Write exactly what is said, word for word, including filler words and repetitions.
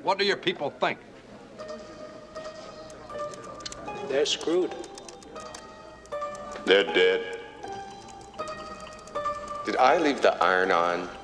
What do your people think? They're screwed. They're dead. Did I leave the iron on?